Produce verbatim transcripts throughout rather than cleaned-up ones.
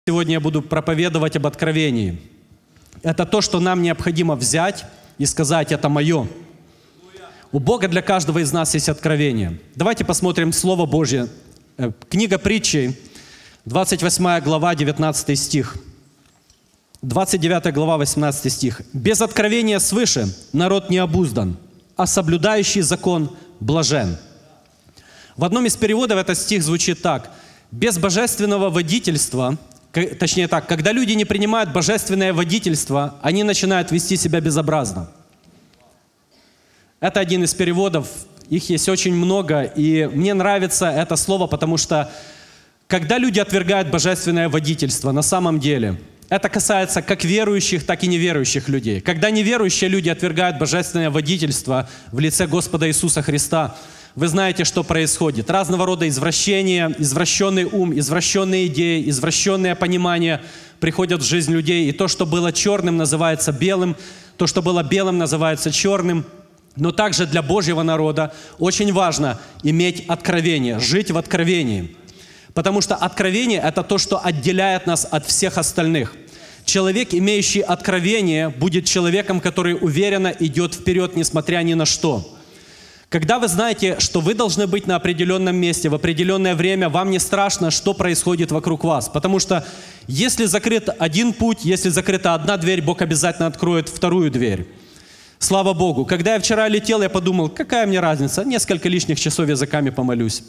Сегодня я буду проповедовать об откровении. Это то, что нам необходимо взять и сказать: это мое. У Бога для каждого из нас есть откровение. Давайте посмотрим Слово Божье. Книга Притчей, двадцать восьмая глава, девятнадцатый стих. двадцать девятая глава, восемнадцатый стих. «Без откровения свыше народ не обуздан, а соблюдающий закон блажен». В одном из переводов этот стих звучит так: «Без божественного водительства». Точнее так, когда люди не принимают божественное водительство, они начинают вести себя безобразно. Это один из переводов, их есть очень много, и мне нравится это слово, потому что когда люди отвергают божественное водительство, на самом деле, это касается как верующих, так и неверующих людей. Когда неверующие люди отвергают божественное водительство в лице Господа Иисуса Христа, вы знаете, что происходит. Разного рода извращения, извращенный ум, извращенные идеи, извращенное понимание приходят в жизнь людей. И то, что было черным, называется белым. То, что было белым, называется черным. Но также для Божьего народа очень важно иметь откровение, жить в откровении. Потому что откровение – это то, что отделяет нас от всех остальных. Человек, имеющий откровение, будет человеком, который уверенно идет вперед, несмотря ни на что. Когда вы знаете, что вы должны быть на определенном месте, в определенное время, вам не страшно, что происходит вокруг вас. Потому что если закрыт один путь, если закрыта одна дверь, Бог обязательно откроет вторую дверь. Слава Богу. Когда я вчера летел, я подумал: какая мне разница, несколько лишних часов языками помолюсь.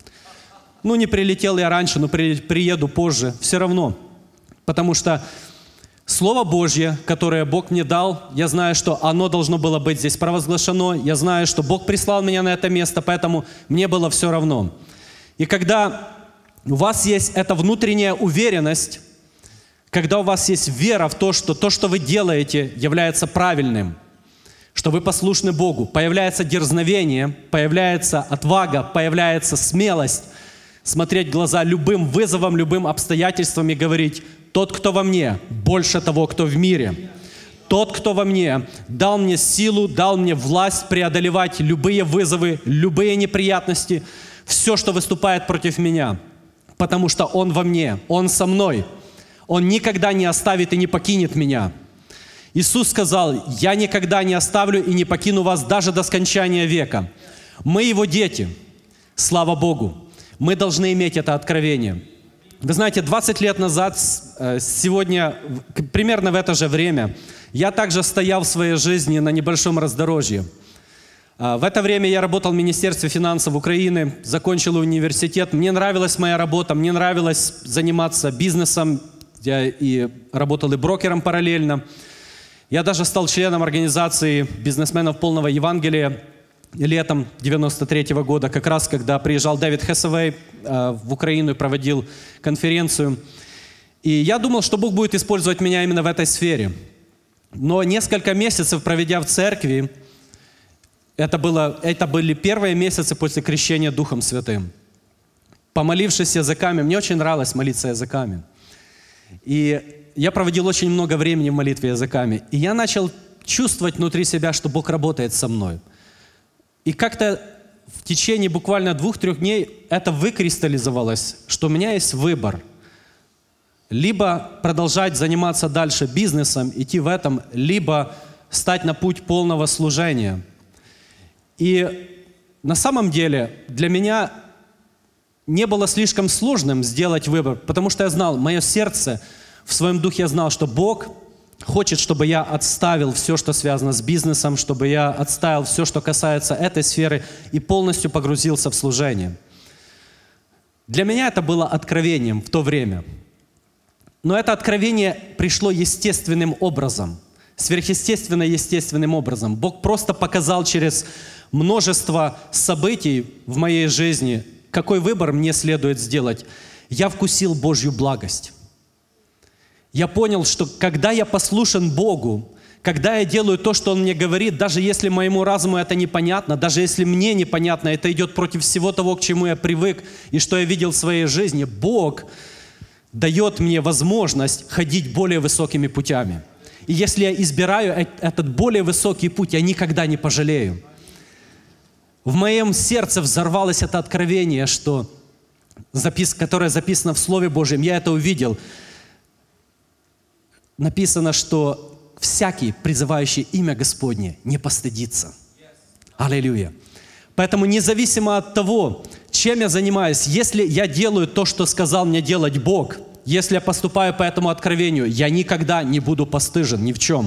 Ну, не прилетел я раньше, но при, приеду позже. Все равно. Потому что Слово Божье, которое Бог мне дал, я знаю, что оно должно было быть здесь провозглашено. Я знаю, что Бог прислал меня на это место, поэтому мне было все равно. И когда у вас есть эта внутренняя уверенность, когда у вас есть вера в то, что то, что вы делаете, является правильным, что вы послушны Богу, появляется дерзновение, появляется отвага, появляется смелость смотреть в глаза любым вызовам, любым обстоятельствам и говорить: «Тот, кто во мне, больше того, кто в мире. Тот, кто во мне, дал мне силу, дал мне власть преодолевать любые вызовы, любые неприятности, все, что выступает против меня, потому что Он во мне, Он со мной. Он никогда не оставит и не покинет меня». Иисус сказал: «Я никогда не оставлю и не покину вас даже до скончания века». Мы Его дети. Слава Богу. Мы должны иметь это откровение. Вы знаете, двадцать лет назад, сегодня, примерно в это же время, я также стоял в своей жизни на небольшом раздорожье. В это время я работал в Министерстве финансов Украины, закончил университет. Мне нравилась моя работа, мне нравилось заниматься бизнесом. Я и работал и брокером параллельно. Я даже стал членом организации бизнесменов полного Евангелия летом девяносто третьего года, как раз когда приезжал Дэвид Хэсавей э, в Украину и проводил конференцию. И я думал, что Бог будет использовать меня именно в этой сфере. Но несколько месяцев, проведя в церкви, это, было, это были первые месяцы после крещения Духом Святым. Помолившись языками, мне очень нравилось молиться языками. И я проводил очень много времени в молитве языками. И я начал чувствовать внутри себя, что Бог работает со мной. И как-то в течение буквально двух-трех дней это выкристаллизовалось, что у меня есть выбор. Либо продолжать заниматься дальше бизнесом, идти в этом, либо стать на путь полного служения. И на самом деле для меня не было слишком сложным сделать выбор, потому что я знал, мое сердце, в своем духе я знал, что Бог хочет, чтобы я отставил все, что связано с бизнесом, чтобы я отставил все, что касается этой сферы, и полностью погрузился в служение. Для меня это было откровением в то время. Но это откровение пришло естественным образом, сверхъестественно естественным образом. Бог просто показал через множество событий в моей жизни, какой выбор мне следует сделать. Я вкусил Божью благость. Я понял, что когда я послушен Богу, когда я делаю то, что Он мне говорит, даже если моему разуму это непонятно, даже если мне непонятно, это идет против всего того, к чему я привык и что я видел в своей жизни, Бог дает мне возможность ходить более высокими путями. И если я избираю этот более высокий путь, я никогда не пожалею. В моем сердце взорвалось это откровение, что, которое записано в Слове Божьем, я это увидел. написано, что всякий, призывающий имя Господне, не постыдится. Аллилуйя. Поэтому независимо от того, чем я занимаюсь, если я делаю то, что сказал мне делать Бог, если я поступаю по этому откровению, я никогда не буду постыжен ни в чем.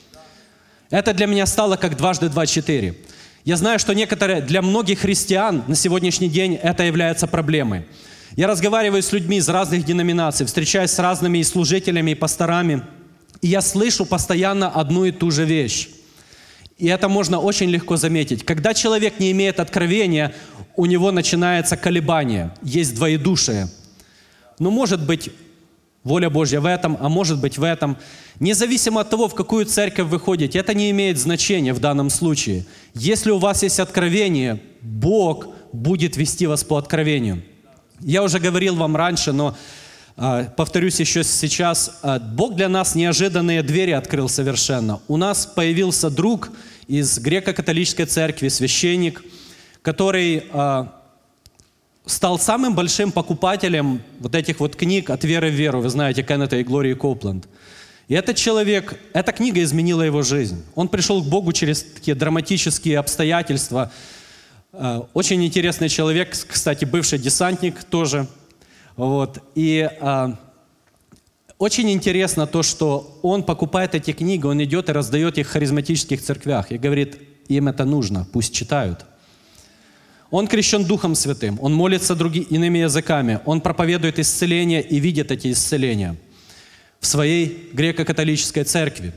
Это для меня стало как дважды два четыре. Я знаю, что некоторые, для многих христиан на сегодняшний день это является проблемой. Я разговариваю с людьми из разных деноминаций, встречаюсь с разными и служителями, и пасторами, и я слышу постоянно одну и ту же вещь. И это можно очень легко заметить. Когда человек не имеет откровения, у него начинается колебание, есть двоедушие. Но может быть воля Божья в этом, а может быть в этом. Независимо от того, в какую церковь вы ходите, это не имеет значения в данном случае. Если у вас есть откровение, Бог будет вести вас по откровению. Я уже говорил вам раньше, но э, повторюсь еще сейчас. Э, Бог для нас неожиданные двери открыл совершенно. У нас появился друг из греко-католической церкви, священник, который э, стал самым большим покупателем вот этих вот книг «От веры в веру». Вы знаете, Кеннета и Глории Копланд. И этот человек, эта книга изменила его жизнь. Он пришел к Богу через такие драматические обстоятельства. Очень интересный человек, кстати, бывший десантник тоже. Вот. И а, очень интересно то, что он покупает эти книги, он идет и раздает их в харизматических церквях. И говорит, им это нужно, пусть читают. Он крещен Духом Святым, он молится другими, иными языками, он проповедует исцеление и видит эти исцеления в своей греко-католической церкви.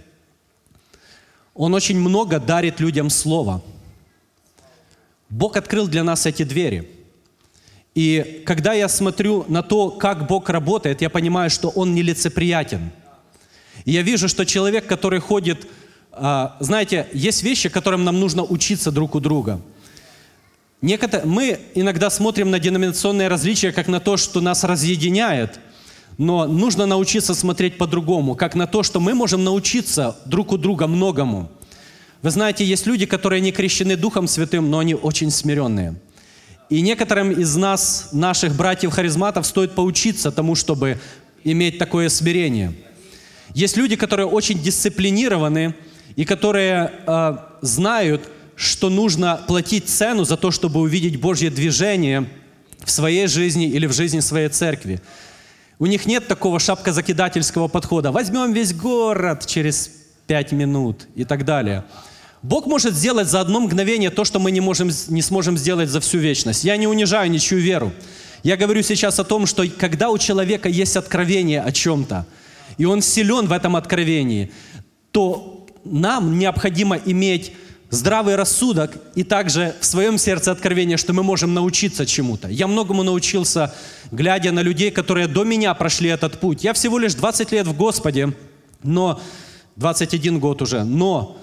Он очень много дарит людям Слово. Бог открыл для нас эти двери. И когда я смотрю на то, как Бог работает, я понимаю, что Он нелицеприятен. И я вижу, что человек, который ходит... Знаете, есть вещи, которым нам нужно учиться друг у друга. Некотор... Мы иногда смотрим на деноминационные различия, как на то, что нас разъединяет, но нужно научиться смотреть по-другому, как на то, что мы можем научиться друг у друга многому. Вы знаете, есть люди, которые не крещены Духом Святым, но они очень смиренные. И некоторым из нас, наших братьев-харизматов, стоит поучиться тому, чтобы иметь такое смирение. Есть люди, которые очень дисциплинированы и которые э, знают, что нужно платить цену за то, чтобы увидеть Божье движение в своей жизни или в жизни своей церкви. У них нет такого шапкозакидательского подхода. Возьмем весь город через пять минут и так далее. Бог может сделать за одно мгновение то, что мы не, можем, не сможем сделать за всю вечность. Я не унижаю ничью веру. Я говорю сейчас о том, что когда у человека есть откровение о чем-то, и он силен в этом откровении, то нам необходимо иметь здравый рассудок и также в своем сердце откровение, что мы можем научиться чему-то. Я многому научился, глядя на людей, которые до меня прошли этот путь. Я всего лишь двадцать лет в Господе, но двадцать один год уже, но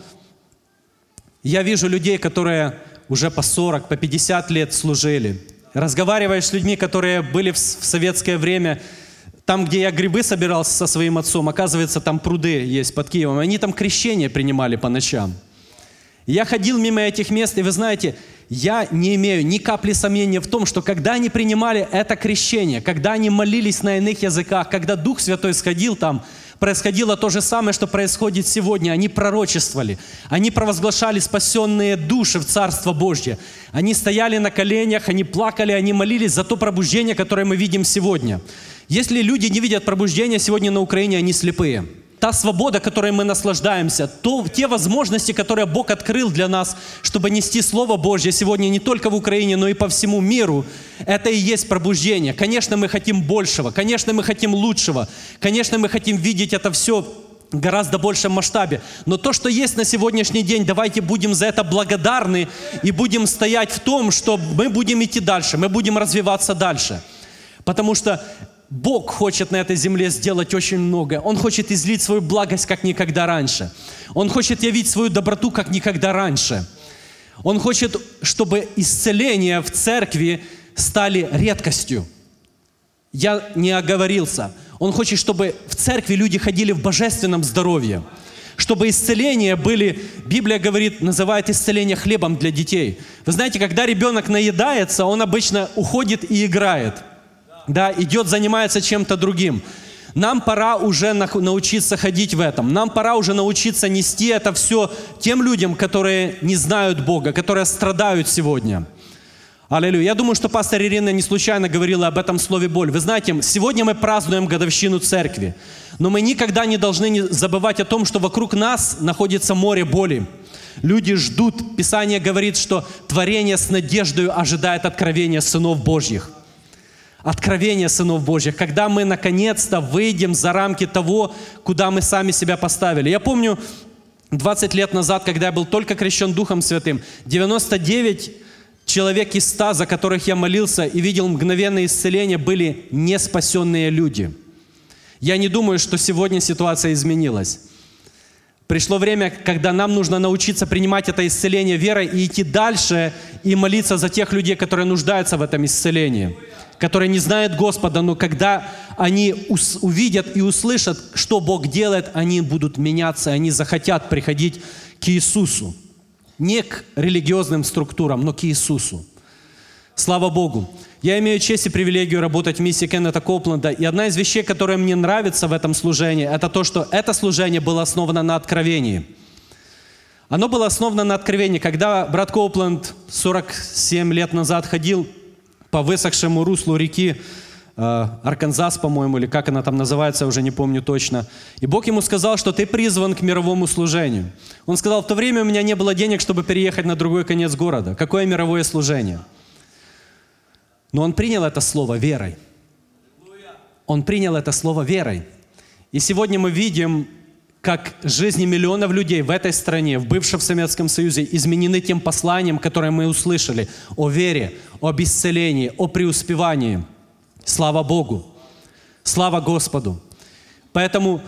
я вижу людей, которые уже по сорок, по пятьдесят лет служили. Разговариваешь с людьми, которые были в советское время, там, где я грибы собирался со своим отцом, оказывается, там пруды есть под Киевом, они там крещение принимали по ночам. Я ходил мимо этих мест, и вы знаете, я не имею ни капли сомнения в том, что когда они принимали это крещение, когда они молились на иных языках, когда Дух Святой сходил там, происходило то же самое, что происходит сегодня. Они пророчествовали, они провозглашали спасенные души в Царство Божье. Они стояли на коленях, они плакали, они молились за то пробуждение, которое мы видим сегодня. Если люди не видят пробуждения сегодня на Украине, они слепые. Та свобода, которой мы наслаждаемся, то, те возможности, которые Бог открыл для нас, чтобы нести Слово Божье сегодня не только в Украине, но и по всему миру, это и есть пробуждение. Конечно, мы хотим большего, конечно, мы хотим лучшего, конечно, мы хотим видеть это все в гораздо большем масштабе. Но то, что есть на сегодняшний день, давайте будем за это благодарны и будем стоять в том, что мы будем идти дальше, мы будем развиваться дальше. Потому что Бог хочет на этой земле сделать очень многое. Он хочет излить свою благость, как никогда раньше. Он хочет явить свою доброту, как никогда раньше. Он хочет, чтобы исцеления в церкви стали редкостью. Я не оговорился. Он хочет, чтобы в церкви люди ходили в божественном здоровье. Чтобы исцеления были, Библия говорит, называет исцеление хлебом для детей. Вы знаете, когда ребенок наедается, он обычно уходит и играет. Да, идет, занимается чем-то другим. Нам пора уже научиться ходить в этом. Нам пора уже научиться нести это все тем людям, которые не знают Бога, которые страдают сегодня. Аллилуйя. Я думаю, что пастор Ирина не случайно говорила об этом слове «боль». Вы знаете, сегодня мы празднуем годовщину церкви, но мы никогда не должны забывать о том, что вокруг нас находится море боли. Люди ждут. Писание говорит, что творение с надеждой ожидает откровения сынов Божьих. Откровение сынов Божьих, когда мы наконец-то выйдем за рамки того, куда мы сами себя поставили. Я помню, двадцать лет назад, когда я был только крещен Духом Святым, девяносто девять человек из ста, за которых я молился и видел мгновенное исцеление, были неспасенные люди. Я не думаю, что сегодня ситуация изменилась. Пришло время, когда нам нужно научиться принимать это исцеление верой и идти дальше и молиться за тех людей, которые нуждаются в этом исцелении, которые не знают Господа, но когда они увидят и услышат, что Бог делает, они будут меняться, они захотят приходить к Иисусу. Не к религиозным структурам, но к Иисусу. Слава Богу. Я имею честь и привилегию работать в миссии Кеннета Коупленда, и одна из вещей, которая мне нравится в этом служении, это то, что это служение было основано на откровении. Оно было основано на откровении. Когда брат Коупленд сорок семь лет назад ходил по высохшему руслу реки э, Арканзас, по-моему, или как она там называется, я уже не помню точно. И Бог ему сказал, что ты призван к мировому служению. Он сказал, в то время у меня не было денег, чтобы переехать на другой конец города. Какое мировое служение? Но он принял это слово верой. Он принял это слово верой. И сегодня мы видим, как жизни миллионов людей в этой стране, в бывшем Советском Союзе, изменены тем посланием, которое мы услышали, о вере, об исцелении, о преуспевании. Слава Богу! Слава Господу! Поэтому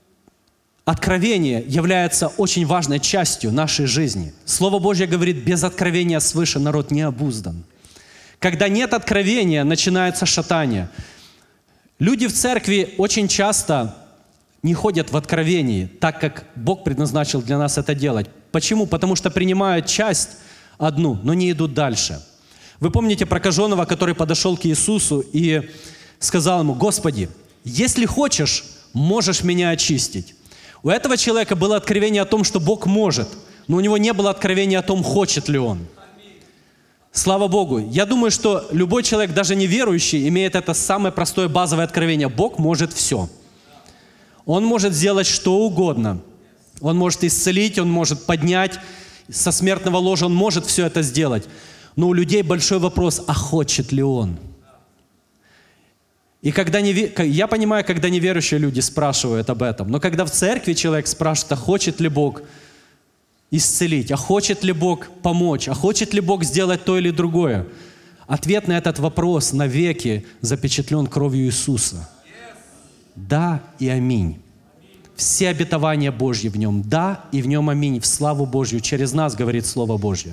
откровение является очень важной частью нашей жизни. Слово Божье говорит, без откровения свыше народ не обуздан. Когда нет откровения, начинается шатание. Люди в церкви очень часто не ходят в откровении, так как Бог предназначил для нас это делать. Почему? Потому что принимают часть одну, но не идут дальше. Вы помните прокаженного, который подошел к Иисусу и сказал ему, «Господи, если хочешь, можешь меня очистить». У этого человека было откровение о том, что Бог может, но у него не было откровения о том, хочет ли он. Слава Богу! Я думаю, что любой человек, даже неверующий, имеет это самое простое базовое откровение. Бог может все. Он может сделать что угодно. Он может исцелить, Он может поднять со смертного ложа, Он может все это сделать. Но у людей большой вопрос, а хочет ли Он? И когда не, я понимаю, когда неверующие люди спрашивают об этом, но когда в церкви человек спрашивает, а хочет ли Бог исцелить, а хочет ли Бог помочь, а хочет ли Бог сделать то или другое? Ответ на этот вопрос навеки запечатлен кровью Иисуса. Да и аминь. Все обетования Божьи в Нем. Да и в Нем аминь. В славу Божью. Через нас говорит Слово Божье.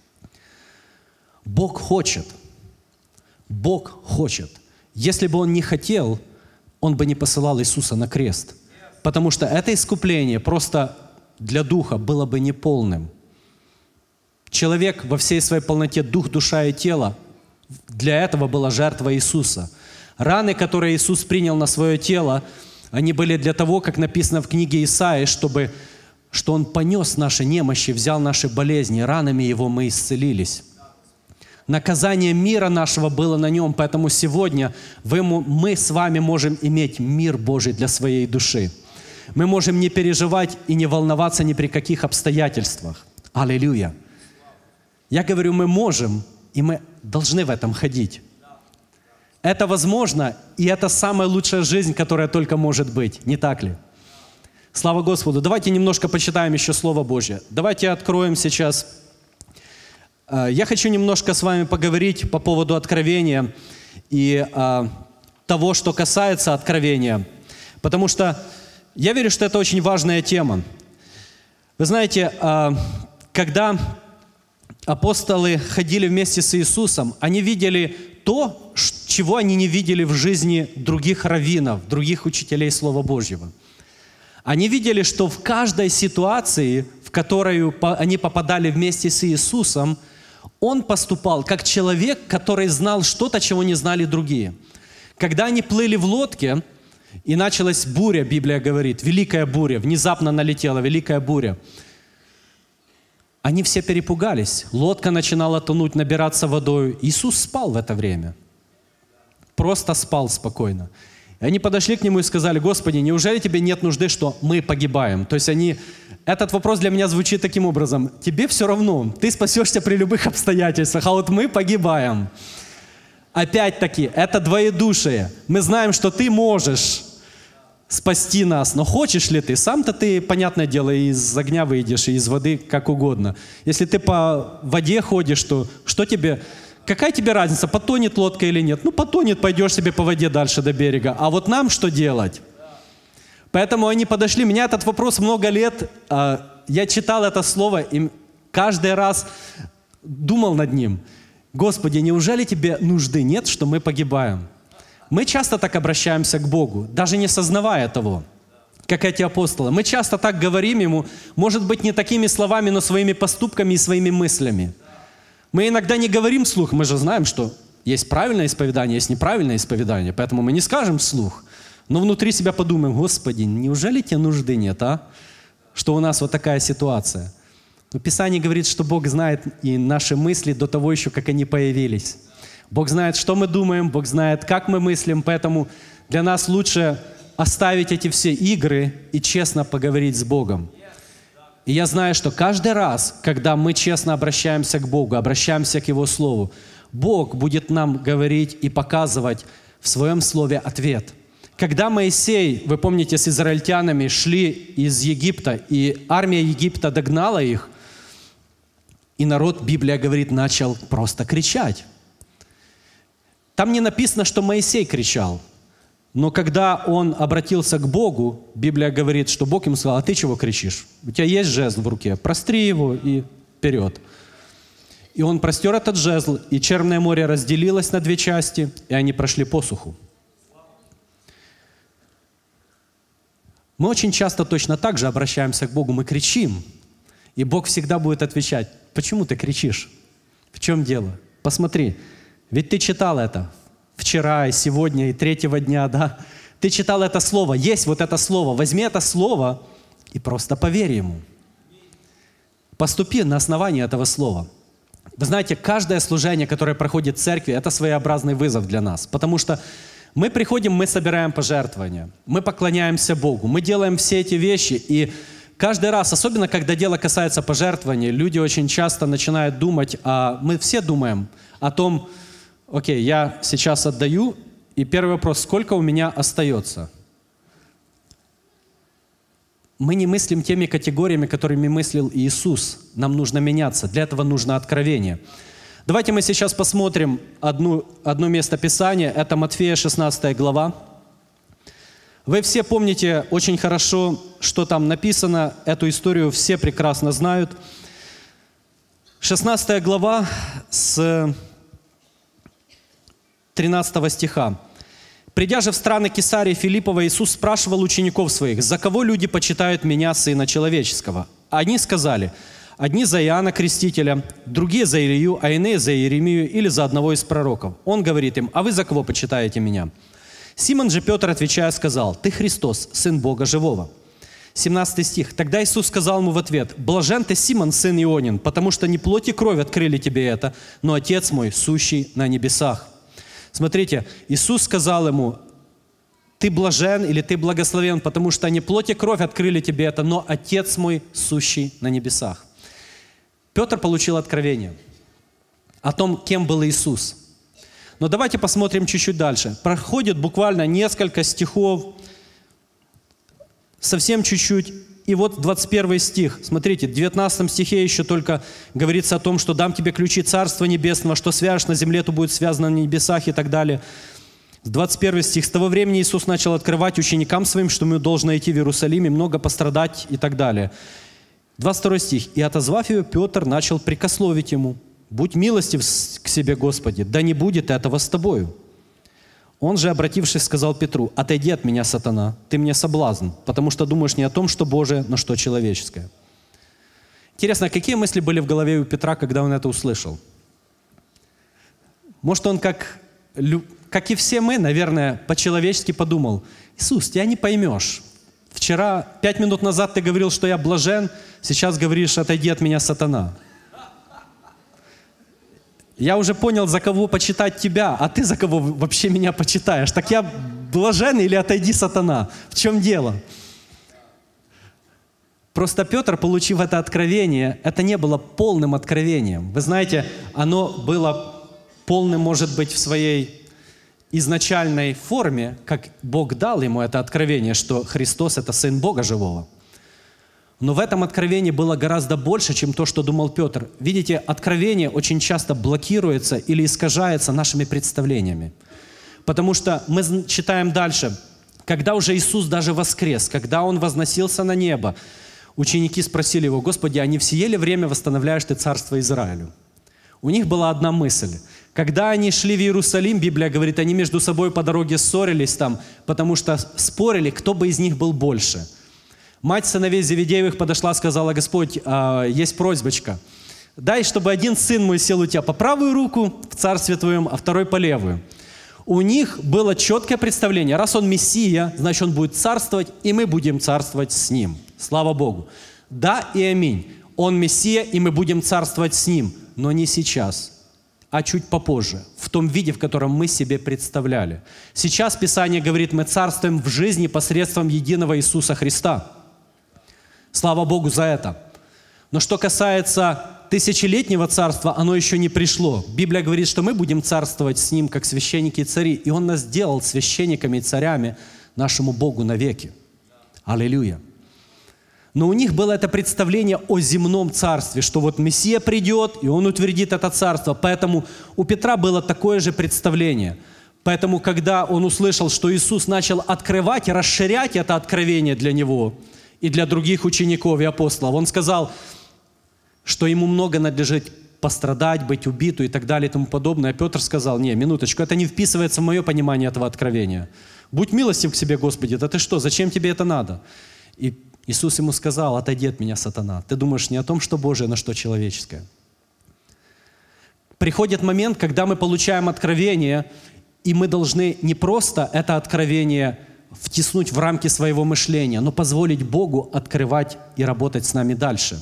Бог хочет. Бог хочет. Если бы Он не хотел, Он бы не посылал Иисуса на крест. Потому что это искупление просто для духа было бы неполным. Человек во всей своей полноте, дух, душа и тело, для этого была жертва Иисуса. Раны, которые Иисус принял на свое тело, они были для того, как написано в книге Исаии, чтобы, что Он понес наши немощи, взял наши болезни, ранами Его мы исцелились. Наказание мира нашего было на Нем, поэтому сегодня вы, мы с вами можем иметь мир Божий для своей души. Мы можем не переживать и не волноваться ни при каких обстоятельствах. Аллилуйя! Я говорю, мы можем, и мы должны в этом ходить. Это возможно, и это самая лучшая жизнь, которая только может быть. Не так ли? Слава Господу! Давайте немножко почитаем еще Слово Божье. Давайте откроем сейчас. Я хочу немножко с вами поговорить по поводу откровения и а, того, что касается откровения. Потому что я верю, что это очень важная тема. Вы знаете, когда апостолы ходили вместе с Иисусом, они видели то, чего они не видели в жизни других раввинов, других учителей Слова Божьего. Они видели, что в каждой ситуации, в которую они попадали вместе с Иисусом, Он поступал как человек, который знал что-то, чего не знали другие. Когда они плыли в лодке, И началась буря, Библия говорит, великая буря, внезапно налетела великая буря. Они все перепугались, лодка начинала тонуть, набираться водой. Иисус спал в это время, просто спал спокойно. И они подошли к Нему и сказали: «Господи, неужели Тебе нет нужды, что мы погибаем?» То есть они... Этот вопрос для меня звучит таким образом: тебе все равно, ты спасешься при любых обстоятельствах, а вот мы погибаем. Опять-таки, это двоедушие. Мы знаем, что ты можешь спасти нас, но хочешь ли ты? Сам-то ты, понятное дело, из огня выйдешь, и из воды как угодно. Если ты по воде ходишь, то что тебе... Какая тебе разница, потонет лодка или нет? Ну, потонет, пойдешь себе по воде дальше до берега. А вот нам что делать? Поэтому они подошли. Меня этот вопрос много лет, я читал это слово, и каждый раз думал над ним. Господи, неужели тебе нужды нет, что мы погибаем? Мы часто так обращаемся к Богу, даже не сознавая того, как эти апостолы. Мы часто так говорим Ему, может быть, не такими словами, но своими поступками и своими мыслями. Мы иногда не говорим вслух, мы же знаем, что есть правильное исповедание, есть неправильное исповедание, поэтому мы не скажем вслух, но внутри себя подумаем: Господи, неужели тебе нужды нет, а? Что у нас вот такая ситуация. Но Писание говорит, что Бог знает и наши мысли до того еще, как они появились. Бог знает, что мы думаем, Бог знает, как мы мыслим, поэтому для нас лучше оставить эти все игры и честно поговорить с Богом. И я знаю, что каждый раз, когда мы честно обращаемся к Богу, обращаемся к Его Слову, Бог будет нам говорить и показывать в Своем Слове ответ. Когда Моисей, вы помните, с израильтянами шли из Египта, и армия Египта догнала их, и народ, Библия говорит, начал просто кричать. Там не написано, что Моисей кричал, но когда он обратился к Богу, Библия говорит, что Бог ему сказал: а ты чего кричишь? У тебя есть жезл в руке, простри его и вперед. И он простер этот жезл, и Черное море разделилось на две части, и они прошли по суху. Мы очень часто точно так же обращаемся к Богу, мы кричим, и Бог всегда будет отвечать: почему ты кричишь? В чем дело? Посмотри, ведь ты читал это вчера, и сегодня, и третьего дня, да? Ты читал это слово, есть вот это слово, возьми это слово и просто поверь ему. Поступи на основании этого слова. Вы знаете, каждое служение, которое проходит в церкви, это своеобразный вызов для нас, потому что мы приходим, мы собираем пожертвования, мы поклоняемся Богу, мы делаем все эти вещи, и каждый раз, особенно когда дело касается пожертвований, люди очень часто начинают думать, а мы все думаем о том: окей, я сейчас отдаю, и первый вопрос: сколько у меня остается? Мы не мыслим теми категориями, которыми мыслил Иисус. Нам нужно меняться, для этого нужно откровение. Давайте мы сейчас посмотрим одну, одно место Писания, это Матфея шестнадцатая глава. Вы все помните очень хорошо, что там написано, эту историю все прекрасно знают. шестнадцатая глава с тринадцатого стиха. «Придя же в страны Кесарии Филиппова, Иисус спрашивал учеников своих: за кого люди почитают Меня, Сына Человеческого? Они сказали: одни за Иоанна Крестителя, другие за Илью, а иные за Иеремию или за одного из пророков. Он говорит им: а вы за кого почитаете Меня? Симон же Петр, отвечая, сказал: ты Христос, Сын Бога Живого». семнадцатый стих. «Тогда Иисус сказал ему в ответ: блажен ты, Симон, сын Ионин, потому что не плоть и кровь открыли тебе это, но Отец мой, сущий на небесах». Смотрите, Иисус сказал ему: ты блажен или ты благословен, потому что не плоть и кровь открыли тебе это, но Отец мой, сущий на небесах. Петр получил откровение о том, кем был Иисус. Но давайте посмотрим чуть-чуть дальше. Проходит буквально несколько стихов, совсем чуть-чуть. И вот двадцать первый стих. Смотрите, в девятнадцатом стихе еще только говорится о том, что «дам тебе ключи Царства Небесного, что свяжешь на земле, то будет связано на небесах» и так далее. двадцать первый стих. «С того времени Иисус начал открывать ученикам своим, что ему должно идти в Иерусалим и много пострадать» и так далее. двадцать второй стих. «И отозвав его, Петр начал прикословить ему: будь милостив к себе, Господи, да не будет этого с тобою. Он же, обратившись, сказал Петру: отойди от меня, сатана, ты мне соблазн, потому что думаешь не о том, что Божие, но что человеческое». Интересно, какие мысли были в голове у Петра, когда он это услышал? Может, он как как и все мы, наверное, по-человечески подумал: Иисус, тебя не поймешь. Вчера, пять минут назад ты говорил, что я блажен, сейчас говоришь: отойди от меня, сатана. Я уже понял, за кого почитать тебя, а ты за кого вообще меня почитаешь. Так я блажен или отойди, сатана? В чем дело? Просто Петр, получив это откровение, это не было полным откровением. Вы знаете, оно было полным, может быть, в своей изначальной форме, как Бог дал ему это откровение, что Христос — это Сын Бога Живого. Но в этом откровении было гораздо больше, чем то, что думал Петр. Видите, откровение очень часто блокируется или искажается нашими представлениями. Потому что мы читаем дальше, когда уже Иисус даже воскрес, когда Он возносился на небо, ученики спросили Его: «Господи, а не в сие ли время восстановляешь Ты царство Израилю?» У них была одна мысль. Когда они шли в Иерусалим, Библия говорит, они между собой по дороге ссорились там, потому что спорили, кто бы из них был больше. Мать сыновей Зеведеевых подошла, сказала: «Господь, есть просьбочка. Дай, чтобы один сын мой сел у Тебя по правую руку в царстве Твоем, а второй по левую». У них было четкое представление: раз Он Мессия, значит, Он будет царствовать, и мы будем царствовать с Ним. Слава Богу. Да и аминь. Он Мессия, и мы будем царствовать с Ним, но не сейчас, а чуть попозже, в том виде, в котором мы себе представляли. Сейчас Писание говорит, мы царствуем в жизни посредством единого Иисуса Христа. Слава Богу за это. Но что касается тысячелетнего царства, оно еще не пришло. Библия говорит, что мы будем царствовать с Ним, как священники и цари, и Он нас сделал священниками и царями нашему Богу навеки. Аллилуйя. Но у них было это представление о земном царстве, что вот Мессия придет, и Он утвердит это царство. Поэтому у Петра было такое же представление. Поэтому, когда он услышал, что Иисус начал открывать и расширять это откровение для него и для других учеников и апостолов, он сказал, что ему много надлежит пострадать, быть убиту и так далее и тому подобное. А Петр сказал: не, минуточку, это не вписывается в мое понимание этого откровения. Будь милостив к себе, Господи, да ты что, зачем тебе это надо? И Иисус ему сказал: отойди от меня, сатана. Ты думаешь не о том, что Божие, но что человеческое. Приходит момент, когда мы получаем откровение, и мы должны не просто это откровение втиснуть в рамки своего мышления, но позволить Богу открывать и работать с нами дальше.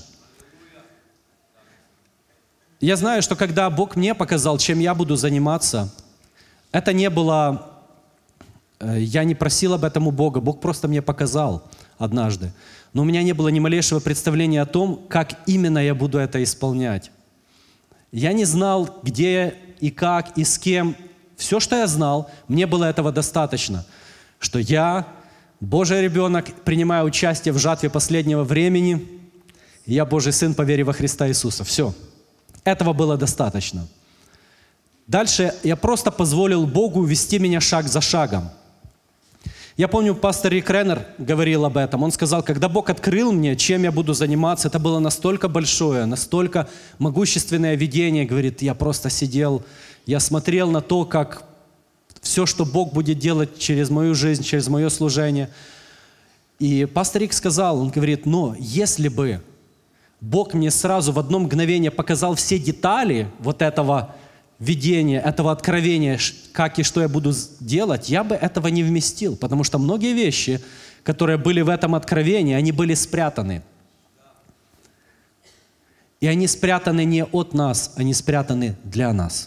Я знаю, что когда Бог мне показал, чем я буду заниматься, это не было... Я не просил об этом у Бога, Бог просто мне показал однажды. Но у меня не было ни малейшего представления о том, как именно я буду это исполнять. Я не знал, где и как, и с кем. Все, что я знал, мне было этого достаточно. Что я, Божий ребенок, принимаю участие в жатве последнего времени, и я Божий сын по вере во Христа Иисуса. Все. Этого было достаточно. Дальше я просто позволил Богу вести меня шаг за шагом. Я помню, пастор Рик Реннер говорил об этом. Он сказал, когда Бог открыл мне, чем я буду заниматься, это было настолько большое, настолько могущественное видение. Говорит, я просто сидел, я смотрел на то, как все, что Бог будет делать через мою жизнь, через мое служение. И пастор Рик сказал, он говорит, но если бы Бог мне сразу в одно мгновение показал все детали вот этого видения, этого откровения, как и что я буду делать, я бы этого не вместил, потому что многие вещи, которые были в этом откровении, они были спрятаны. И они спрятаны не от нас, они спрятаны для нас.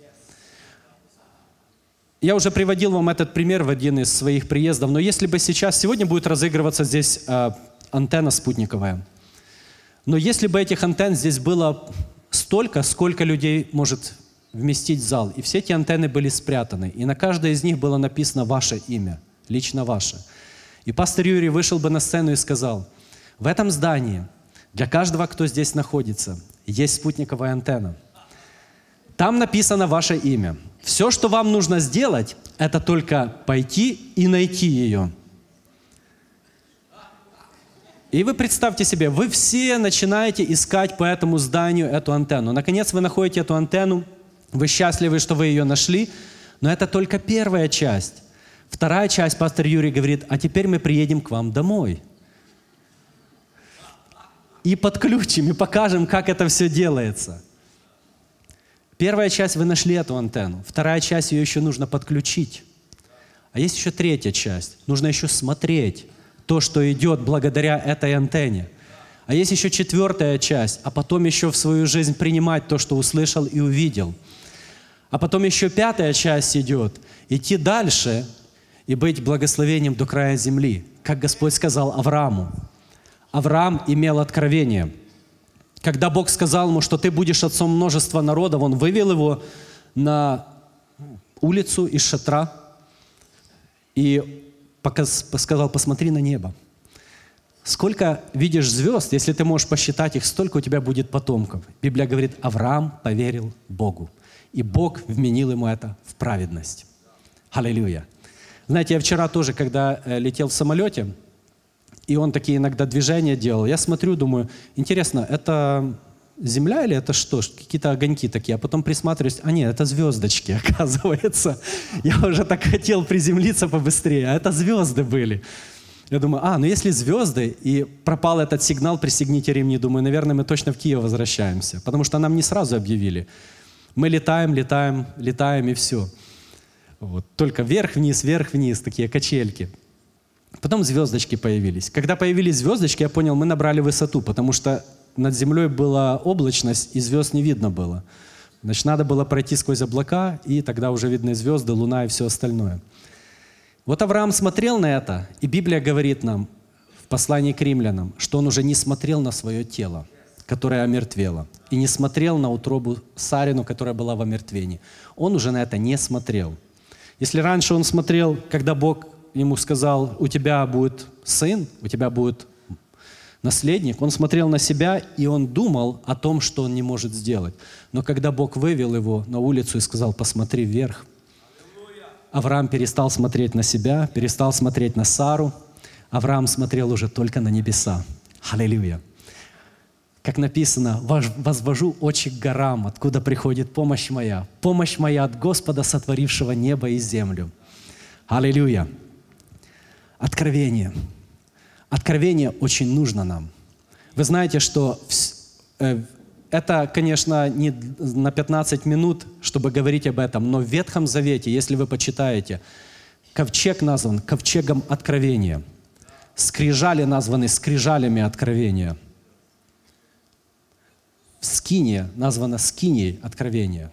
Я уже приводил вам этот пример в один из своих приездов, но если бы сейчас, сегодня будет разыгрываться здесь э, антенна спутниковая, но если бы этих антенн здесь было столько, сколько людей может вместить зал, и все эти антенны были спрятаны, и на каждой из них было написано ваше имя, лично ваше. И пастор Юрий вышел бы на сцену и сказал, в этом здании для каждого, кто здесь находится, есть спутниковая антенна. Там написано ваше имя. Все, что вам нужно сделать, это только пойти и найти ее. И вы представьте себе, вы все начинаете искать по этому зданию эту антенну. Наконец вы находите эту антенну, вы счастливы, что вы ее нашли, но это только первая часть. Вторая часть, пастор Юрий говорит, а теперь мы приедем к вам домой. И подключим, и покажем, как это все делается. Первая часть, вы нашли эту антенну. Вторая часть, ее еще нужно подключить. А есть еще третья часть. Нужно еще смотреть то, что идет благодаря этой антенне. А есть еще четвертая часть, а потом еще в свою жизнь принимать то, что услышал и увидел. А потом еще пятая часть идет. Идти дальше и быть благословением до края земли. Как Господь сказал Аврааму. Авраам имел откровение. Когда Бог сказал ему, что ты будешь отцом множества народов, Он вывел его на улицу из шатра и сказал: посмотри на небо. Сколько видишь звезд, если ты можешь посчитать их, столько у тебя будет потомков. Библия говорит, Авраам поверил Богу. И Бог вменил ему это в праведность. Аллилуйя. Знаете, я вчера тоже, когда летел в самолете, и он такие иногда движения делал, я смотрю, думаю, интересно, это земля или это что? Какие-то огоньки такие. А потом присматриваюсь, а нет, это звездочки, оказывается. Я уже так хотел приземлиться побыстрее, а это звезды были. Я думаю, а, ну если звезды, и пропал этот сигнал, пристегните ремни, думаю, наверное, мы точно в Киев возвращаемся. Потому что нам не сразу объявили. Мы летаем, летаем, летаем и все. Вот. Только вверх-вниз, вверх-вниз, такие качельки. Потом звездочки появились. Когда появились звездочки, я понял, мы набрали высоту, потому что над землей была облачность, и звезд не видно было. Значит, надо было пройти сквозь облака, и тогда уже видны звезды, луна и все остальное. Вот Авраам смотрел на это, и Библия говорит нам в послании к римлянам, что он уже не смотрел на свое тело, которое омертвело, и не смотрел на утробу Сарину, которая была в омертвении. Он уже на это не смотрел. Если раньше он смотрел, когда Бог ему сказал, у тебя будет сын, у тебя будет наследник, он смотрел на себя, и он думал о том, что он не может сделать. Но когда Бог вывел его на улицу и сказал, посмотри вверх, Авраам перестал смотреть на себя, перестал смотреть на Сару. Авраам смотрел уже только на небеса. Аллилуйя. Как написано, «Возвожу очи к горам, откуда приходит помощь моя. Помощь моя от Господа, сотворившего небо и землю». Аллилуйя. Откровение. Откровение очень нужно нам. Вы знаете, что это, конечно, не на пятнадцать минут, чтобы говорить об этом, но в Ветхом Завете, если вы почитаете, ковчег назван ковчегом откровения. Скрижали названы скрижалями откровения. Скиния названа скинией откровения.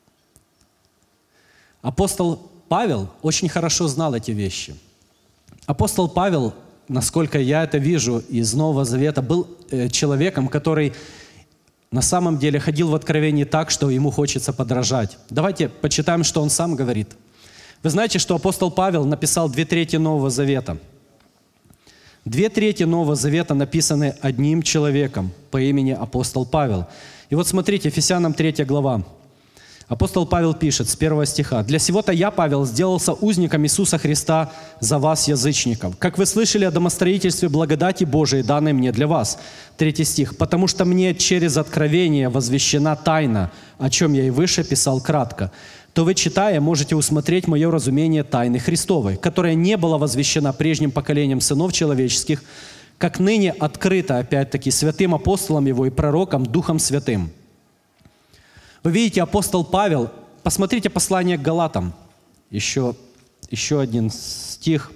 Апостол Павел очень хорошо знал эти вещи. Апостол Павел, насколько я это вижу из Нового Завета, был человеком, который на самом деле ходил в откровении так, что ему хочется подражать. Давайте почитаем, что он сам говорит. Вы знаете, что апостол Павел написал две трети Нового Завета. Две трети Нового Завета написаны одним человеком по имени апостол Павел. И вот смотрите, Ефесянам третья глава. Апостол Павел пишет с первого стиха. «Для сего-то я, Павел, сделался узником Иисуса Христа за вас, язычников. Как вы слышали о домостроительстве благодати Божией, данной мне для вас». Третий стих. «Потому что мне через откровение возвещена тайна, о чем я и выше писал кратко. То вы, читая, можете усмотреть мое разумение тайны Христовой, которая не была возвещена прежним поколением сынов человеческих, как ныне открыто, опять-таки, святым апостолом его и пророком, Духом Святым». Вы видите, апостол Павел, посмотрите послание к Галатам, еще, еще один стих,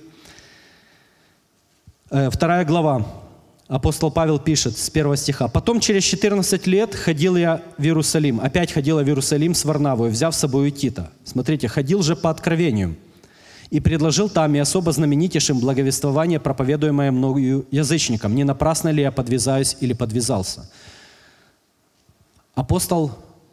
э, вторая глава, апостол Павел пишет с первого стиха. «Потом через четырнадцать лет ходил я в Иерусалим, опять ходил я в Иерусалим с Варнавой, взяв с собой Тита». Смотрите, ходил же по откровению и предложил там и особо знаменитейшим благовествование, проповедуемое мною язычникам. Не напрасно ли я подвязаюсь или подвязался? Апостол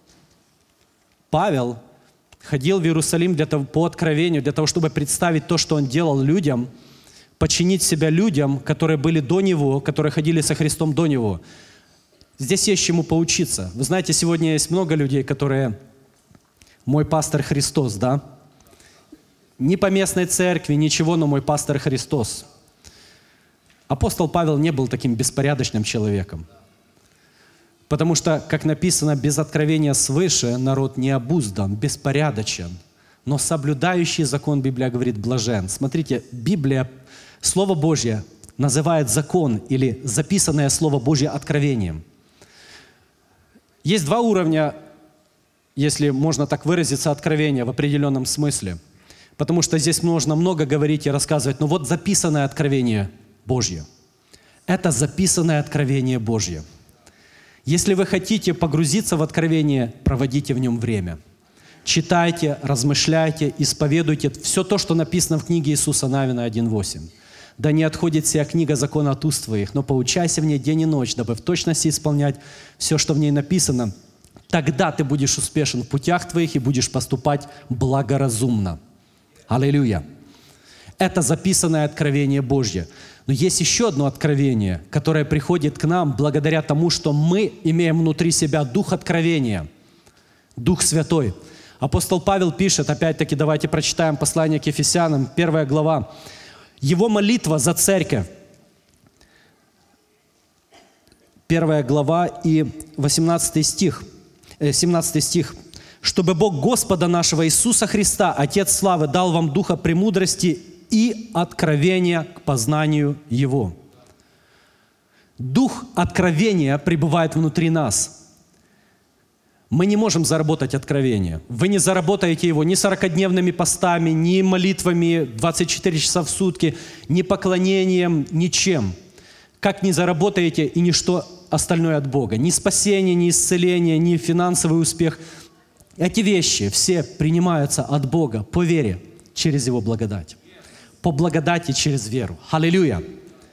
Павел ходил в Иерусалим для того, по откровению, для того, чтобы представить то, что он делал людям, подчинить себя людям, которые были до него, которые ходили со Христом до него. Здесь есть чему поучиться. Вы знаете, сегодня есть много людей, которые «мой пастор Христос», да? Не по местной церкви, ничего, но мой пастор Христос. Апостол Павел не был таким беспорядочным человеком. Потому что, как написано, без откровения свыше народ не обуздан, беспорядочен. Но соблюдающий закон, Библия говорит, блажен. Смотрите, Библия, Слово Божье называет закон или записанное Слово Божье откровением. Есть два уровня если можно так выразиться, откровение в определенном смысле. Потому что здесь можно много говорить и рассказывать. Но вот записанное откровение Божье. Это записанное откровение Божье. Если вы хотите погрузиться в откровение, проводите в нем время. Читайте, размышляйте, исповедуйте все то, что написано в книге Иисуса Навина один восемь. «Да не отходит сия книга закона от уст твоих, но поучайся в ней день и ночь, дабы в точности исполнять все, что в ней написано. Тогда ты будешь успешен в путях твоих и будешь поступать благоразумно». Аллилуйя! Это записанное откровение Божье. Но есть еще одно откровение, которое приходит к нам благодаря тому, что мы имеем внутри себя Дух откровения, Дух Святой. Апостол Павел пишет, опять-таки, давайте прочитаем послание к Ефесянам, первая глава. Его молитва за церковь. Первая глава и восемнадцатый стих, семнадцатый стих. «Чтобы Бог Господа нашего Иисуса Христа, Отец славы, дал вам духа премудрости и откровения к познанию Его». Дух откровения пребывает внутри нас. Мы не можем заработать откровение. Вы не заработаете его ни сорокадневными постами, ни молитвами двадцать четыре часа в сутки, ни поклонением, ничем. Как не заработаете и ничто остальное от Бога. Ни спасение, ни исцеление, ни финансовый успех. Эти вещи все принимаются от Бога по вере, через Его благодать. По благодати через веру. Аллилуйя!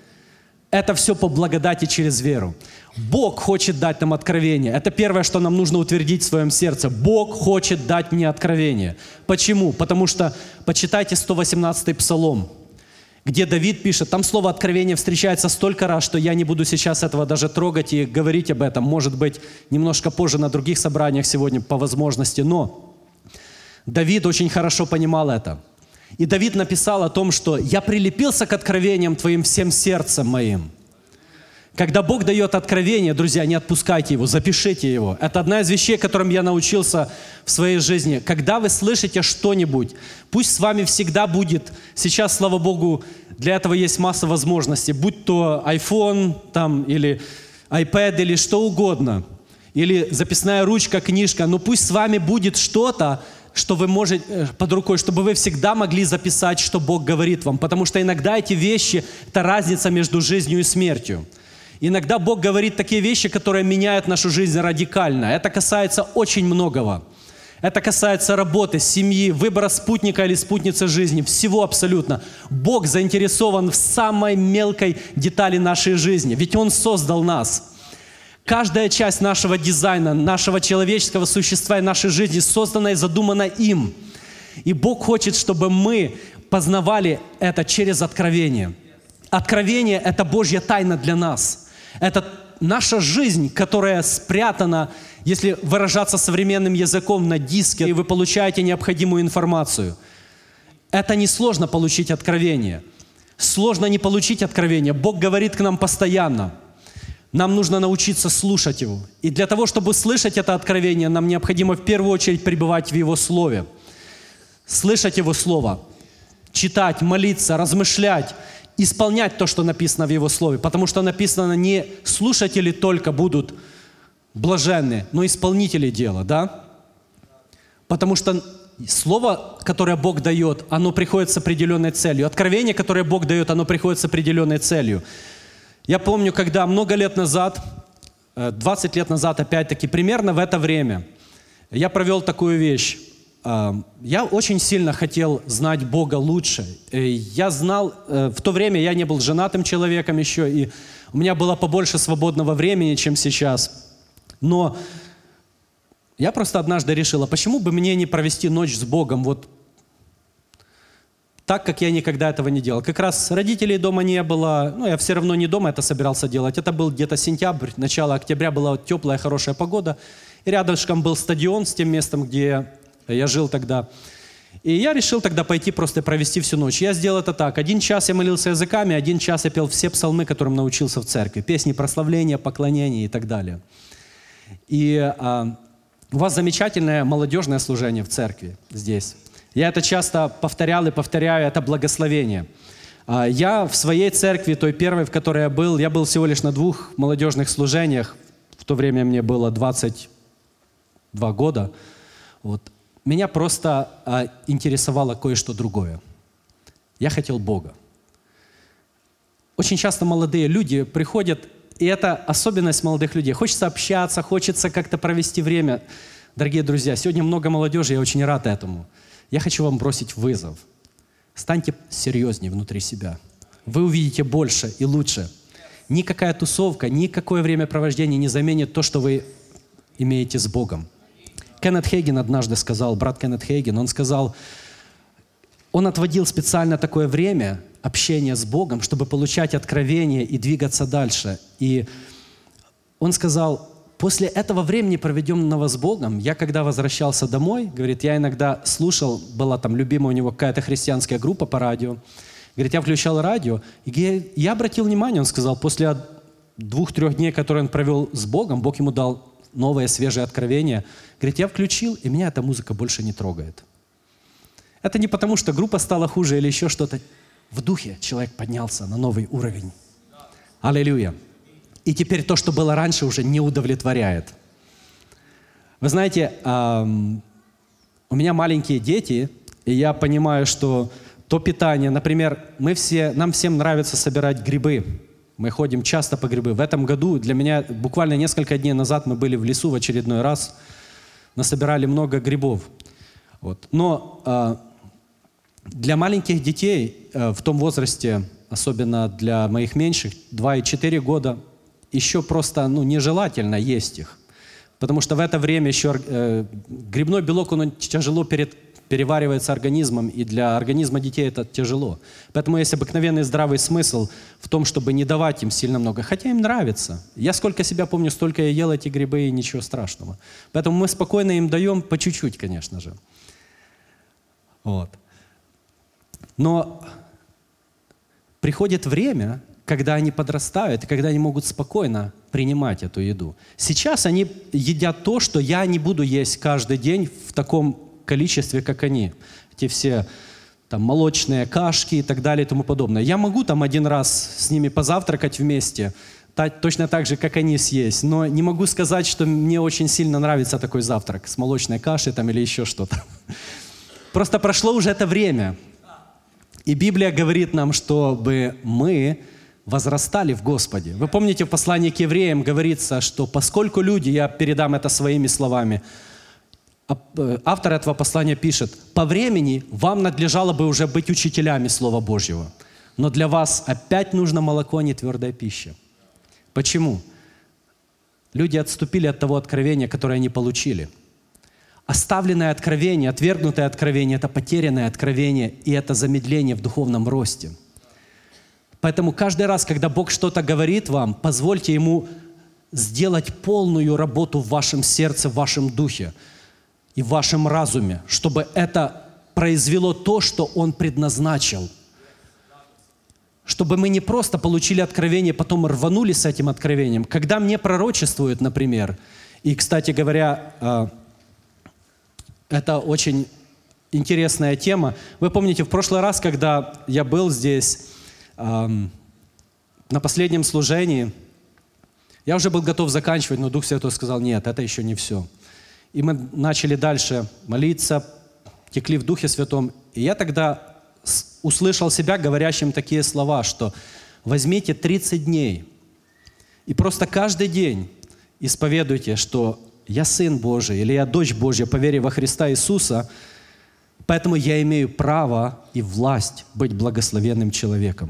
Это все по благодати через веру. Бог хочет дать нам откровение. Это первое, что нам нужно утвердить в своем сердце. Бог хочет дать мне откровение. Почему? Потому что, почитайте сто восемнадцатый Псалом, где Давид пишет, там слово «откровение» встречается столько раз, что я не буду сейчас этого даже трогать и говорить об этом. Может быть, немножко позже на других собраниях сегодня по возможности. Но Давид очень хорошо понимал это. И Давид написал о том, что «я прилепился к откровениям Твоим всем сердцем моим». Когда Бог дает откровение, друзья, не отпускайте его, запишите его. Это одна из вещей, которым я научился в своей жизни. Когда вы слышите что-нибудь, пусть с вами всегда будет, сейчас, слава Богу, для этого есть масса возможностей, будь то iPhone там, или iPad, или что угодно, или записная ручка, книжка, но пусть с вами будет что-то, что вы можете под рукой, чтобы вы всегда могли записать, что Бог говорит вам. Потому что иногда эти вещи – это разница между жизнью и смертью. Иногда Бог говорит такие вещи, которые меняют нашу жизнь радикально. Это касается очень многого. Это касается работы, семьи, выбора спутника или спутницы жизни, всего абсолютно. Бог заинтересован в самой мелкой детали нашей жизни, ведь Он создал нас. Каждая часть нашего дизайна, нашего человеческого существа и нашей жизни создана и задумана им. И Бог хочет, чтобы мы познавали это через откровение. Откровение – это Божья тайна для нас. Это наша жизнь, которая спрятана, если выражаться современным языком, на диске, и вы получаете необходимую информацию. Это несложно получить откровение. Сложно не получить откровение. Бог говорит к нам постоянно. Нам нужно научиться слушать Его. И для того, чтобы слышать это откровение, нам необходимо в первую очередь пребывать в Его Слове. Слышать Его Слово, читать, молиться, размышлять, исполнять то, что написано в Его Слове. Потому что написано, не слушатели только будут блаженны, но исполнители дела, да? Потому что Слово, которое Бог дает, оно приходит с определенной целью. Откровение, которое Бог дает, оно приходит с определенной целью. Я помню, когда много лет назад, двадцать лет назад, опять-таки, примерно в это время, я провел такую вещь. Я очень сильно хотел знать Бога лучше. Я знал, в то время я не был женатым человеком еще, и у меня было побольше свободного времени, чем сейчас. Но я просто однажды решил, а почему бы мне не провести ночь с Богом вот так, как я никогда этого не делал. Как раз родителей дома не было, ну, я все равно не дома это собирался делать. Это был где-то сентябрь, начало октября, была теплая, хорошая погода. И рядышком был стадион с тем местом, где я жил тогда. И я решил тогда пойти просто провести всю ночь. Я сделал это так. Один час я молился языками, один час я пел все псалмы, которым научился в церкви. Песни прославления, поклонения и так далее. И а, у вас замечательное молодежное служение в церкви здесь. Я это часто повторял и повторяю, это благословение. А, я в своей церкви, той первой, в которой я был, я был всего лишь на двух молодежных служениях. В то время мне было двадцать два года. Вот. Меня просто а, интересовало кое-что другое. Я хотел Бога. Очень часто молодые люди приходят, и это особенность молодых людей. Хочется общаться, хочется как-то провести время. Дорогие друзья, сегодня много молодежи, я очень рад этому. Я хочу вам бросить вызов. Станьте серьезнее внутри себя. Вы увидите больше и лучше. Никакая тусовка, никакое времяпровождение не заменит то, что вы имеете с Богом. Кеннет Хейген однажды сказал, брат Кеннет Хейген, он сказал, он отводил специально такое время общения с Богом, чтобы получать откровение и двигаться дальше. И он сказал, после этого времени, проведенного с Богом, я когда возвращался домой, говорит, я иногда слушал, была там любимая у него какая-то христианская группа по радио, говорит, я включал радио, и я обратил внимание, он сказал, после двух-трех дней, которые он провел с Богом, Бог ему дал новое, свежее откровение, говорит, я включил, и меня эта музыка больше не трогает. Это не потому, что группа стала хуже или еще что-то. В духе человек поднялся на новый уровень. Аллилуйя. И теперь то, что было раньше, уже не удовлетворяет. Вы знаете, эм, у меня маленькие дети, и я понимаю, что то питание, например, мы все, нам всем нравится собирать грибы. Мы ходим часто по грибы. В этом году для меня буквально несколько дней назад мы были в лесу в очередной раз, насобирали много грибов. Вот. Но э, для маленьких детей э, в том возрасте, особенно для моих меньших, два и четыре года, еще просто ну, нежелательно есть их. Потому что в это время еще э, грибной белок, он тяжело перед, переваривается организмом, и для организма детей это тяжело. Поэтому есть обыкновенный здравый смысл в том, чтобы не давать им сильно много. Хотя им нравится. Я сколько себя помню, столько я ел эти грибы, и ничего страшного. Поэтому мы спокойно им даем по чуть-чуть, конечно же. Вот. Но приходит время, когда они подрастают, и когда они могут спокойно принимать эту еду. Сейчас они едят то, что я не буду есть каждый день в таком количестве, как они. Эти все там, молочные кашки и так далее и тому подобное. Я могу там один раз с ними позавтракать вместе, точно так же, как они съесть, но не могу сказать, что мне очень сильно нравится такой завтрак с молочной кашей там, или еще что-то. Просто прошло уже это время. И Библия говорит нам, чтобы мы возрастали в Господе. Вы помните, в послании к евреям говорится, что поскольку люди, я передам это своими словами, автор этого послания пишет, по времени вам надлежало бы уже быть учителями Слова Божьего, но для вас опять нужно молоко, а не твердая пища. Почему? Люди отступили от того откровения, которое они получили. Оставленное откровение, отвергнутое откровение – это потерянное откровение, и это замедление в духовном росте. Поэтому каждый раз, когда Бог что-то говорит вам, позвольте Ему сделать полную работу в вашем сердце, в вашем духе и в вашем разуме, чтобы это произвело то, что Он предназначил. Чтобы мы не просто получили откровение, потом рванули с этим откровением. Когда мне пророчествуют, например, и, кстати говоря, это очень интересная тема. Вы помните, в прошлый раз, когда я был здесь, эм, на последнем служении, я уже был готов заканчивать, но Дух Святой сказал, нет, это еще не все. И мы начали дальше молиться, текли в Духе Святом. И я тогда услышал себя говорящим такие слова, что возьмите тридцать дней и просто каждый день исповедуйте, что я Сын Божий, или я дочь Божья по вере во Христа Иисуса, поэтому я имею право и власть быть благословенным человеком.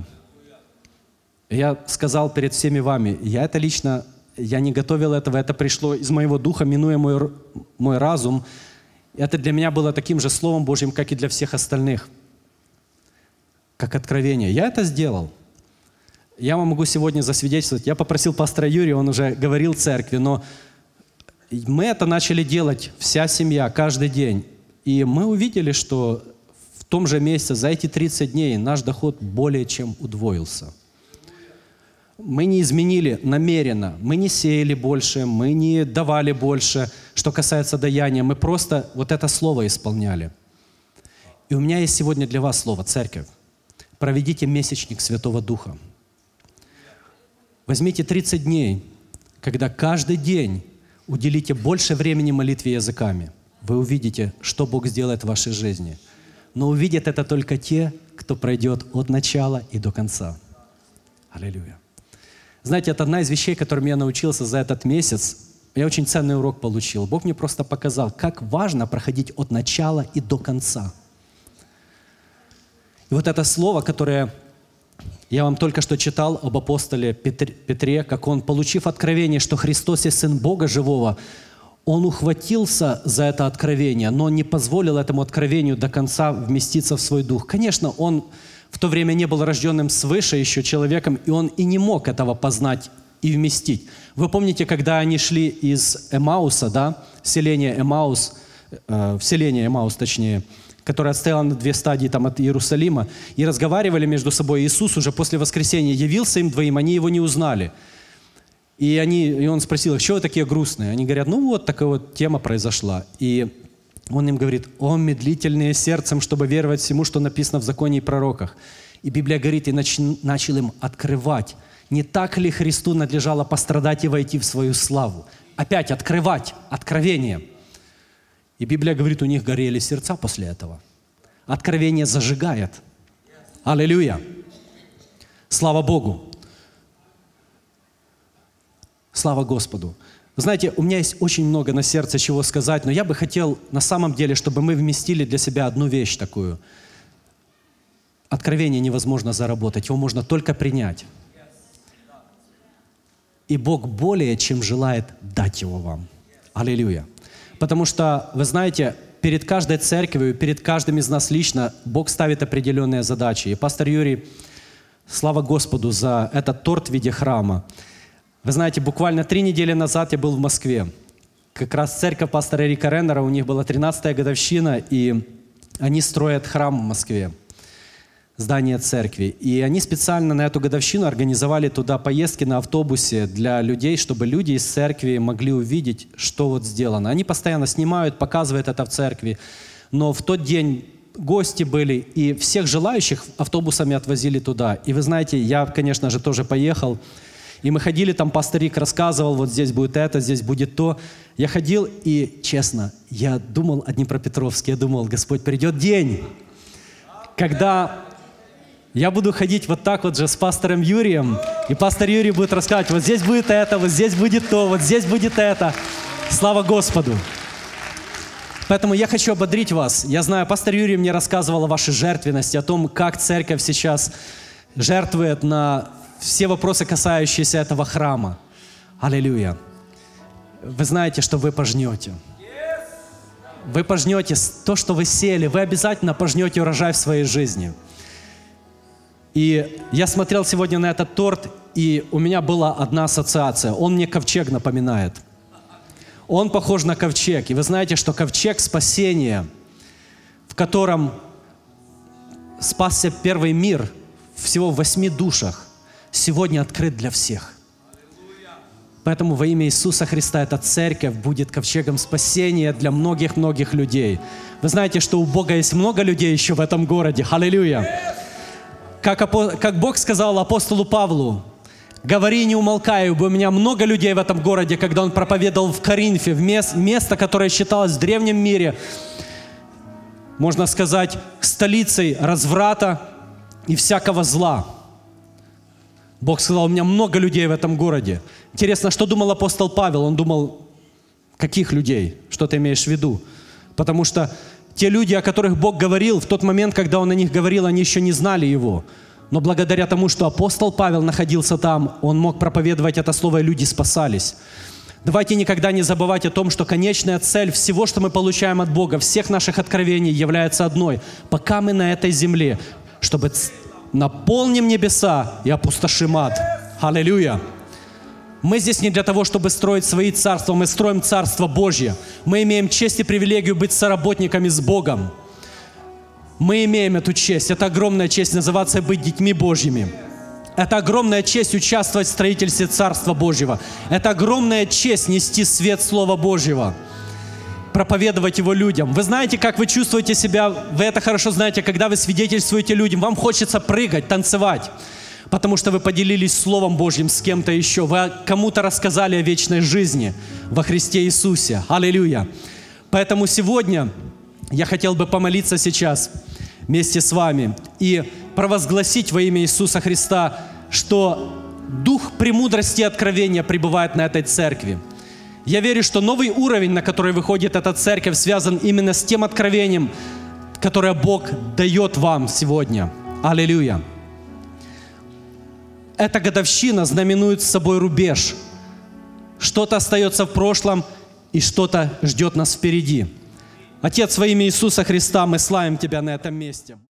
Я сказал перед всеми вами, я это лично, я не готовил этого, это пришло из моего духа, минуя мой, мой разум. Это для меня было таким же Словом Божьим, как и для всех остальных, как откровение. Я это сделал. Я вам могу сегодня засвидетельствовать. Я попросил пастора Юрия, он уже говорил в церкви, но мы это начали делать, вся семья, каждый день. И мы увидели, что в том же месяце, за эти тридцать дней, наш доход более чем удвоился. Мы не изменили намеренно, мы не сеяли больше, мы не давали больше, что касается даяния. Мы просто вот это слово исполняли. И у меня есть сегодня для вас слово, церковь. Проведите месячник Святого Духа. Возьмите тридцать дней, когда каждый день уделите больше времени молитве языками. вы увидите, что Бог сделает в вашей жизни. Но увидят это только те, кто пройдет от начала и до конца. Аллилуйя. Знаете, это одна из вещей, которым я научился за этот месяц. Я очень ценный урок получил. Бог мне просто показал, как важно проходить от начала и до конца. И вот это слово, которое я вам только что читал об апостоле Петре, как он, получив откровение, что Христос есть Сын Бога Живого, он ухватился за это откровение, но не позволил этому откровению до конца вместиться в свой дух. Конечно, он в то время не был рожденным свыше еще человеком, и он и не мог этого познать и вместить. Вы помните, когда они шли из Эмауса, да, селение Эмаус, э, в селение Эмаус, точнее, которое отстояло на две стадии там, от Иерусалима, и разговаривали между собой. Иисус уже после воскресения явился им двоим, они его не узнали. И, они, и он спросил их, что вы такие грустные? Они говорят, ну вот такая вот тема произошла. И он им говорит, о, медлительные сердцем, чтобы веровать всему, что написано в законе и пророках. И Библия говорит, и нач, начал им открывать, не так ли Христу надлежало пострадать и войти в свою славу. Опять открывать, откровение. И Библия говорит, у них горели сердца после этого. Откровение зажигает. Аллилуйя. Слава Богу. Слава Господу. Вы знаете, у меня есть очень много на сердце чего сказать, но я бы хотел на самом деле, чтобы мы вместили для себя одну вещь такую. Откровение невозможно заработать, его можно только принять. И Бог более чем желает дать его вам. Аллилуйя. Потому что, вы знаете, перед каждой церковью, перед каждым из нас лично Бог ставит определенные задачи. И пастор Юрий, слава Господу за этот торт в виде храма. Вы знаете, буквально три недели назад я был в Москве. Как раз церковь пастора Рика Реннера, у них была тринадцатая годовщина, и они строят храм в Москве, здание церкви. И они специально на эту годовщину организовали туда поездки на автобусе для людей, чтобы люди из церкви могли увидеть, что вот сделано. Они постоянно снимают, показывают это в церкви. Но в тот день гости были, и всех желающих автобусами отвозили туда. И вы знаете, я, конечно же, тоже поехал. И мы ходили, там пастор Рик рассказывал, вот здесь будет это, здесь будет то. Я ходил, и, честно, я думал о Днепропетровске, я думал, Господь, придет день, когда я буду ходить вот так вот же с пастором Юрием, и пастор Юрий будет рассказывать, вот здесь будет это, вот здесь будет то, вот здесь будет это. Слава Господу! Поэтому я хочу ободрить вас. Я знаю, пастор Юрий мне рассказывал о вашей жертвенности, о том, как церковь сейчас жертвует на все вопросы, касающиеся этого храма. Аллилуйя. Вы знаете, что вы пожнете. Вы пожнете то, что вы сеяли. Вы обязательно пожнете урожай в своей жизни. И я смотрел сегодня на этот торт, и у меня была одна ассоциация. Он мне ковчег напоминает. Он похож на ковчег. И вы знаете, что ковчег спасения, в котором спасся первый мир, всего в восьми душах, сегодня открыт для всех. Поэтому во имя Иисуса Христа эта церковь будет ковчегом спасения для многих-многих людей. Вы знаете, что у Бога есть много людей еще в этом городе. Аллилуйя! Как, как Бог сказал апостолу Павлу, говори, не умолкай, ибо у меня много людей в этом городе, когда он проповедовал в Коринфе, в мест, место, которое считалось в древнем мире, можно сказать, столицей разврата и всякого зла. Бог сказал, у меня много людей в этом городе. Интересно, что думал апостол Павел? Он думал, каких людей? Что ты имеешь в виду? Потому что те люди, о которых Бог говорил, в тот момент, когда Он о них говорил, они еще не знали Его. Но благодаря тому, что апостол Павел находился там, он мог проповедовать это слово, и люди спасались. Давайте никогда не забывать о том, что конечная цель всего, что мы получаем от Бога, всех наших откровений является одной. Пока мы на этой земле, чтобы наполним небеса и опустошим ад. Аллилуйя! Мы здесь не для того, чтобы строить свои царства, мы строим Царство Божье. Мы имеем честь и привилегию быть соработниками с Богом. Мы имеем эту честь. Это огромная честь называться и быть детьми Божьими. Это огромная честь участвовать в строительстве Царства Божьего. Это огромная честь нести свет Слова Божьего, проповедовать его людям. Вы знаете, как вы чувствуете себя, вы это хорошо знаете, когда вы свидетельствуете людям, вам хочется прыгать, танцевать, потому что вы поделились Словом Божьим с кем-то еще, вы кому-то рассказали о вечной жизни во Христе Иисусе. Аллилуйя! Поэтому сегодня я хотел бы помолиться сейчас вместе с вами и провозгласить во имя Иисуса Христа, что Дух премудрости и откровения пребывает на этой церкви. Я верю, что новый уровень, на который выходит эта церковь, связан именно с тем откровением, которое Бог дает вам сегодня. Аллилуйя. Эта годовщина знаменует с собой рубеж. Что-то остается в прошлом, и что-то ждет нас впереди. Отец, во имя Иисуса Христа, мы славим Тебя на этом месте.